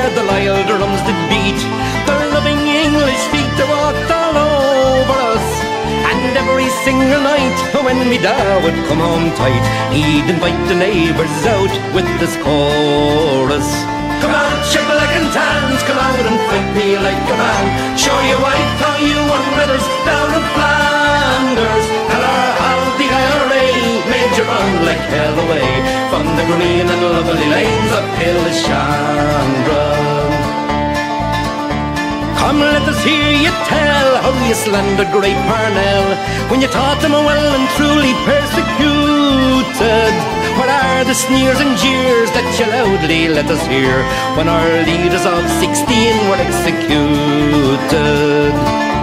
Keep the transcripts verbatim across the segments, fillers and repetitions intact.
where the loyal drums did beat. Their loving English feet they walked all over us. And every single night when me da would come home tight, he'd invite the neighbours out with this chorus. Come out, shibboleth and tans, come out and fight me like a man. Show your wife how you won medals down in Flanders. Tell her how the I R A made you run like hell away from the green and lovely lanes of Killishandra. Come, let us hear you tell how you slandered great Parnell when you taught them well and truly persecuted. What are the sneers and jeers that you loudly let us hear when our leaders of sixteen were executed?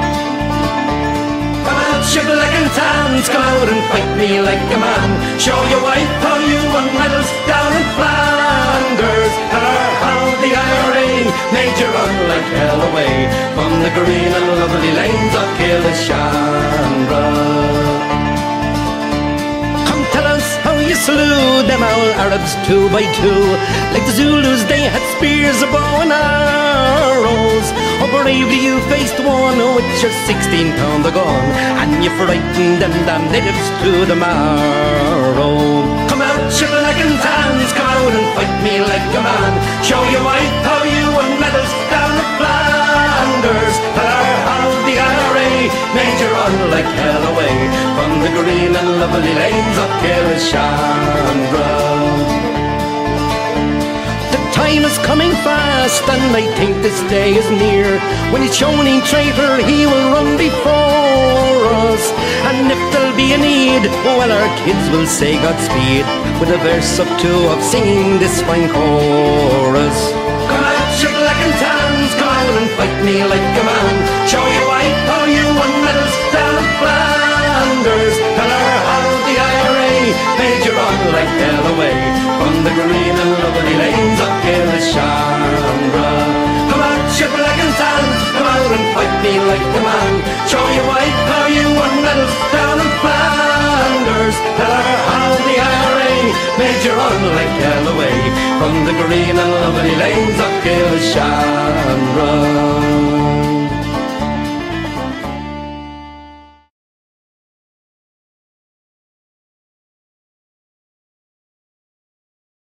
Come out, shibboleth and tans, come out and fight me like a man. Show your wife how you won medals down in Flanders. Tell her how the I R A made you run like hell away from the green and lovely lanes of Killishandra. You slew them all Arabs two by two. Like the Zulus they had spears, a bow and arrows. Oh bravely you faced one with your sixteen pounder gun, and you frightened them damn natives to the marrow. Come out, shibboleth and tans, come out and fight me like a man. Show your wife how you won medals down in Flanders. Tell her how the I R A made you run like hell away from the green and lovely lanes of Killishandra. The time is coming fast, and I think this day is near, when each Shonin traitor he will run before us. And if there'll be a need, well our kids will say Godspeed with a verse or two of singing this fine chorus. Come out, shibboleth and tans, come out and fight me like a man. Show your wife how you won medals down in Flanders. Tell her how the I R A made you run like hell away from the green and lovely lanes of Killishandra. Come out, shibboleth and tans, come out and fight me like a man. Show your wife how you won medals down in Flanders. Tell her how the I R A made you run like hell away from the green and lovely lanes of Killishandra.